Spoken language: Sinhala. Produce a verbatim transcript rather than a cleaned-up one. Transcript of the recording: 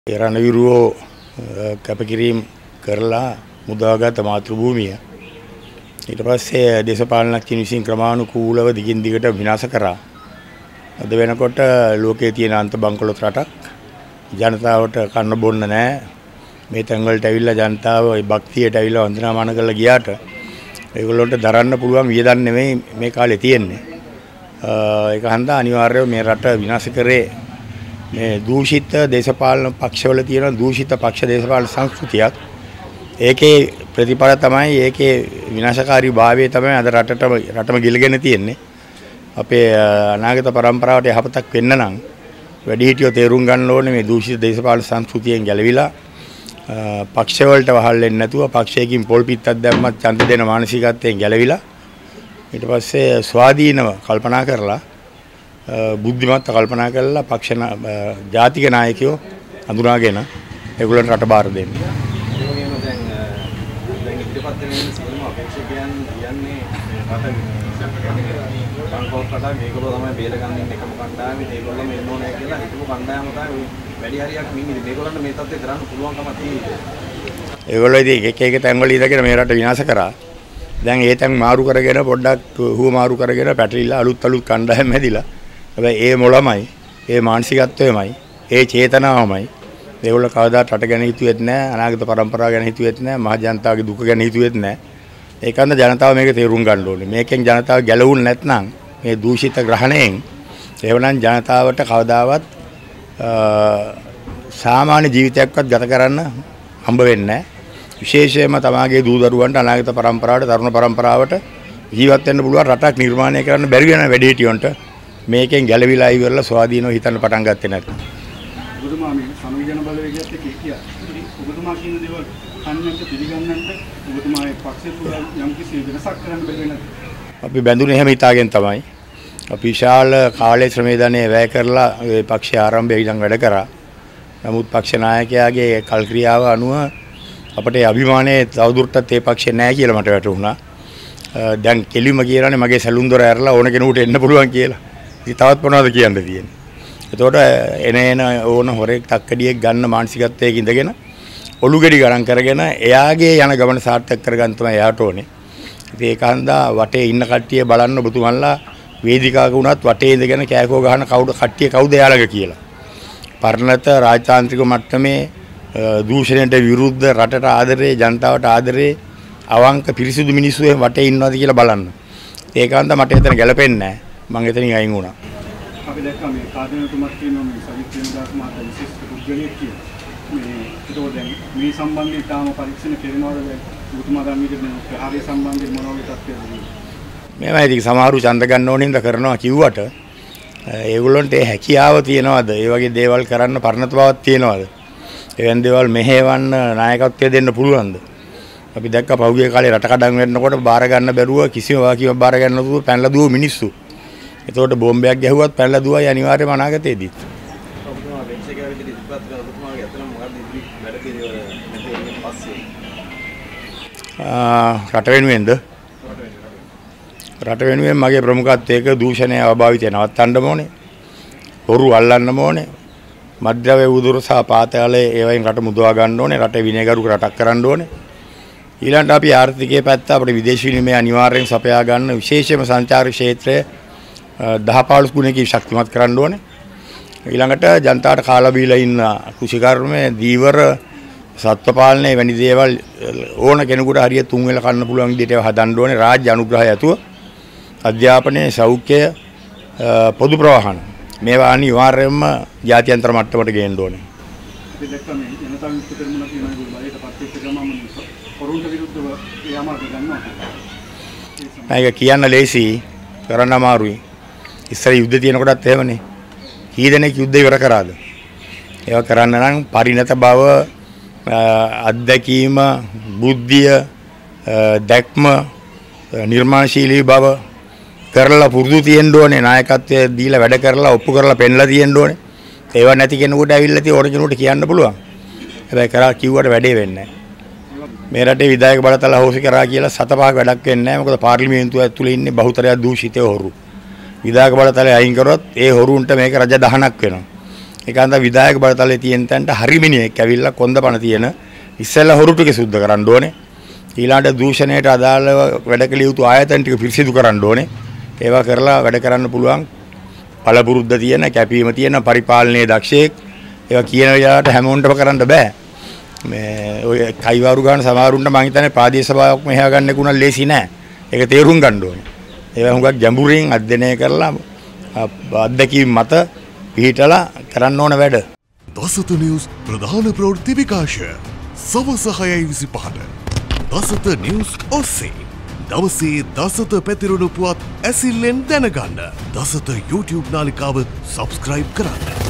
රණවිරුවෝ කැපකිරීම කරලා මුදාගත් මාතෘභූමිය ඊට පස්සේ දේශපාලනඥයින් විසින් ක්‍රමානුකූලව දිගින් දිගට විනාශ කරා. අද වෙනකොට ලෝකයේ තියෙන අන්ත බංකොලොත් රටක් ජනතාවට කන්න බොන්න නැහැ. මේ තැන් වලට ඇවිල්ලා ජනතාව ඒ භක්තියට ඇවිල්ලා වන්දනාමාන කරලා ගියාට ඒගොල්ලන්ට දරන්න පුළුවන් වියදම් නෙමෙයි මේ කාලේ තියෙන්නේ. ඒක හන්දා අනිවාර්යව මේ රට විනාශ කරේ මේ දූෂිත දේශපාලන පක්ෂවල තියෙන දූෂිත පක්ෂ දේශපාලන සංස්කෘතියක්. ඒකේ ප්‍රතිඵල තමයි ඒකේ විනාශකාරී භාවය තමයි අද රටටම රටම ගිලගෙන තියෙන්නේ. අපේ අනාගත පරම්පරාවට යහපතක් වෙන්න නම් වැඩිහිටියෝ තේරුම් ගන්න ඕනේ මේ දූෂිත දේශපාලන සංස්කෘතියෙන් ගැලවිලා පක්ෂ වලට වහල් වෙන්නේ නැතුව පක්ෂයකින් පොල් පිටක් දැම්මත් ඡන්ද දෙන මානසිකත්වයෙන් ගැලවිලා ඊට පස්සේ ස්වාධීනව කල්පනා කරලා බුද්ධිමත්ව කල්පනා කරලා පක්ෂ ජාතික නායකයෝ හඳුනාගෙන ඒගොල්ලන්ට රට බාර දෙන්න. ඒ වගේම දැන් දැන් ඉදිරිපත් වෙන සියලුම අපේක්ෂකයන් කියන්නේ රට බංකොලොත් රට මේගොල්ලෝ තමයි බේරගන්නේ එකම කණ්ඩායමේ ඒගොල්ලෝ මෙන්න ඕනේ කියලා හිතපු කණ්ඩායම තමයි වැඩි හරියක් මිනිහ මේගොල්ලන්ට මේ තත්ත්වය කරන්න පුළුවන්කම තියෙනවා. ඒගොල්ලෝ ඉතින් එක එක තැන් වල ඉඳගෙන මේ රට විනාශ කරා. දැන් ඒ තැන් මාරු කරගෙන පොඩ්ඩක් හුව මාරු කරගෙන පැටලිලා අලුත් අලුත් කණ්ඩායම් හැදිලා. හැබැයි ඒ මොළමයි, ඒ මානසිකත්වයමයි, ඒ චේතනාවමයි ඒගොල්ලෝ කවදාත් රට ගැන හිතුවෙත් නැහැ, අනාගත පරම්පරාව ගැන හිතුවෙත් නැහැ, මහ ජනතාවගේ දුක ගැන හිතුවෙත් නැහැ. ඒකන්ද ජනතාව මේක තේරුම් ගන්න ඕනේ. මේකෙන් ජනතාව ගැලවුන්නේ නැත්නම් මේ දූෂිත ග්‍රහණයෙන් එවනම් ජනතාවට කවදාවත් සාමාන්‍ය ජීවිතයක්වත් ගත කරන්න හම්බ වෙන්නේ නැහැ. විශේෂයෙන්ම තමාගේ දූ දරුවන්ට අනාගත පරම්පරාවට තරුණ පරම්පරාවට ජීවත් වෙන්න පුළුවන් රටක් නිර්මාණය කරන්න බැරි වෙන වැඩිහිටියොන්ට මේකෙන් ගැලවිලා ඉවරලා ස්වාධීනව හිතන්න පටන් ගත්තේ නැත්නම් ඔබතුමා මේ සංවිධාන බලවේගයත් එක්ක කිය. ඔබතුමා කියන දේවල් අන්නන්ට පිළිගන්නන්ට ඔබතුමාගේ පක්ෂය තුළ යම් කිසි වෙනසක් කරන්න බැරි වෙනද? අපි බැඳුනේ එහෙම හිතාගෙන තමයි. අපි විශාල කාලේ ශ්‍රමය ධනෙ වැය කරලා මේ පක්ෂය ආරම්භයේ ඉඳන් වැඩ කරා. නමුත් පක්ෂ නායකයාගේ කල්ක්‍රියාව අනුව අපට අභිමානයේ තවදුරටත් ඒ පක්ෂේ නැහැ කියලා මට වැටහුණා. දැන් කෙලිම කියලානේ මගේ සැලුන් දොර ඇරලා ඕන කෙනෙකුට එන්න පුළුවන් කියලා. ඉතින් තවත් මොනවද කියන්න තියෙන්නේ. එතකොට එන එන ඕන හොරෙක් තක්කඩියෙක් ගන්න මානසිකත්වයක ඉඳගෙන ඔලු ගෙඩි ගණන් කරගෙන එයාගේ යන ගමන සාර්ථක කරගන්න තමයි එයාට ඕනේ. ඉතින් ඒක හන්දා වටේ ඉන්න කට්ටිය බලන්න ඔබතුමන්ලා වේදිකාවක වුණත් වටේ ඉඳගෙන කෑකෝ ගහන කවුද කට්ටිය කවුද එයාලග කියලා. පරණත රාජතාන්ත්‍රික මට්ටමේ දූෂණයට විරුද්ධ රටට ආදරේ ජනතාවට ආදරේ අවංක පිරිසිදු මිනිස්සු එහෙම වටේ ඉන්නවද කියලා බලන්න. ඒක හන්දා මට එතන ගැලපෙන්නේ නැහැ. මම එතනින් අයින් වුණා. අපි දැක්කා මේ කාර්යතුමාත් කියනවා මේ සජිත් ප්‍රේමදාස මහතා විශේෂ පුද්ගලයෙක් කියලා. මේ ඒකෝ දැන් මේ සම්බන්ධයෙන් තාම පරීක්ෂණ කෙරෙනවද දැන් ඔබතුමා ගන්න විදිහට ප්‍රහාරය සම්බන්ධයෙන් මොන වගේ තත්ත්වයක්ද? මේවා ඉතින් සමහරු ඡන්ද ගන්න ඕනින්ද කරනවා කිව්වට ඒගොල්ලන්ට ඒ හැකියාව තියනවද? ඒ වගේ දේවල් කරන්න පරණත බවක් තියනවද? එවන් දේවල් මෙහෙවන්න නායකත්වය දෙන්න පුළුවන්ද? අපි දැක්ක පහුගිය කාලේ රට කඩන් වෙන්නකොට බාර ගන්න බැරුව කිසිම වාකියක් බාර ගන්න නැතුව පැනලා දුව මිනිස්සු. එතකොට බෝම්බයක් ගැහුවත් පැනලා දුවයි අනිවාර්යයෙන්ම අනාගතයේදී. ඔබතුමා වෙච්ච එක විදිහට ඉස්පත් කරලා ඔබතුමාගේ අතන මොකක්ද ඉදිරි වැඩ පිළිවෙල නැතේ පස්සේ? ආ රට වෙනුවෙන්ද? රට වෙනුවෙන් මගේ ප්‍රමුඛත්වයක දූෂණය අභාවිතය නවත්තන්න ඕනේ. හොරු අල්ලන්න ඕනේ. මද්ද්‍රව්‍ය උදුර සහ පාතාලයේ ඒවයින් රට මුදවා ගන්න ඕනේ. රටේ විනයගරුක රටක් කරන්න ඕනේ. ඊළඟට අපි ආර්ථිකයේ පැත්ත අපේ විදේශ විනිමය අනිවාර්යෙන් සපයා ගන්න විශේෂයෙන්ම සංචාර ක්ෂේත්‍රයේ දහ පහළොස් ගුණයකින් ශක්තිමත් කරන්න ඕනේ. ඊළඟට ජනතාවට කාලා බීලා ඉන්න කුෂිකර්මයේ දීවර සත්ත්ව පාලනයේ වැනි දේවල් ඕන කෙනෙකුට හරියට තුන් වෙල කන්න පුළුවන් විදිහට ඒවා හදන්න ඕනේ. රාජ්‍ය අනුග්‍රහය ඇතුව අධ්‍යාපනයේ සෞඛ්‍ය පොදු ප්‍රවාහන මේවා අනිවාර්යයෙන්ම ජාත්‍යන්තර මට්ටමට ගේන්න ඕනේ. අපි දැක්කා මේ ජනතා විමුක්ති පෙරමුණ කියන එක බලයට පත් වෙච්ච ගමන් කරුණට විරුද්ධව යාමක් ගන්නවා. ඒක කියන්න ලේසි කරන්න අමාරුයි. ඉස්සර යුද්ධ තියෙනකොටත් එහෙමනේ. කී දෙනෙක් යුද්ධ ඉවර කරාද? ඒවා කරන්න නම් පරිණත බව, අත්දැකීම, බුද්ධිය, දැක්ම, නිර්මාණශීලී බව කරලා පුරුදු තියෙන්න ඕනේ. නායකත්වයේ දීලා වැඩ කරලා ඔප්පු කරලා පෙන්ලා තියෙන්න ඕනේ. ඒවා නැති කෙනෙකුට ඇවිල්ලා තියෙ ඔරිජිනල්ට කියන්න පුළුවන්. හැබැයි කරා කිව්වට වැඩේ වෙන්නේ නැහැ. මේ රටේ විධායක බලතල හොසි කරා කියලා සත පහක් වැඩක් වෙන්නේ නැහැ. මොකද පාර්ලිමේන්තුව ඇතුලේ ඉන්නේ බහුතරයක් දූෂිතව හොරු. විධායක බලතලේ අයින් කරොත් ඒ හොරුන්ට මේක රජ දහනක් වෙනවා. ඒකන්ද විධායක බලතලයේ තියෙන තැනට හරි මිනිහෙක් ඇවිල්ලා කොන්දපණ තියෙන ඉස්සෙල්ලා හොරු ටික සුද්ධ කරන්න ඕනේ. ඊළඟට දූෂණයට අදාළව වැඩ කළ යුතු ආයතන ටික පිරිසිදු කරන්න ඕනේ. ඒවා කරලා වැඩ කරන්න පුළුවන් පළපුරුද්ද තියෙන, කැපීම තියෙන පරිපාලනයේ දක්ෂයෙක්. ඒවා කියන වෙලාවට හැමෝන්ටම කරන්න බෑ. මේ ඔය කයිවාරු ගන්න සමහරුන්ට මං හිතන්නේ ප්‍රාදේශ සභාවක් මෙහෙය ගන්න කුණා ලේසි නෑ. ඒක තේරුම් ගන්න ඕනේ. ඒවා හුඟක් ගැඹුරින් අධ්‍යයනය කරලා අත්දැකීම් මත පිළිටලා කරන්න ඕන වැඩ. දසත නිවුස් ප්‍රධාන ප්‍රවෘත්ති විකාශය සවස හයයි විසිපහට දසත නිවුස් ඔස්සේ දවසේ දසත පැතිරුණු පුවත් ඇසිල්ලෙන් දැනගන්න දසත YouTube නාලිකාව සබස්ක්‍රයිබ් කරන්න.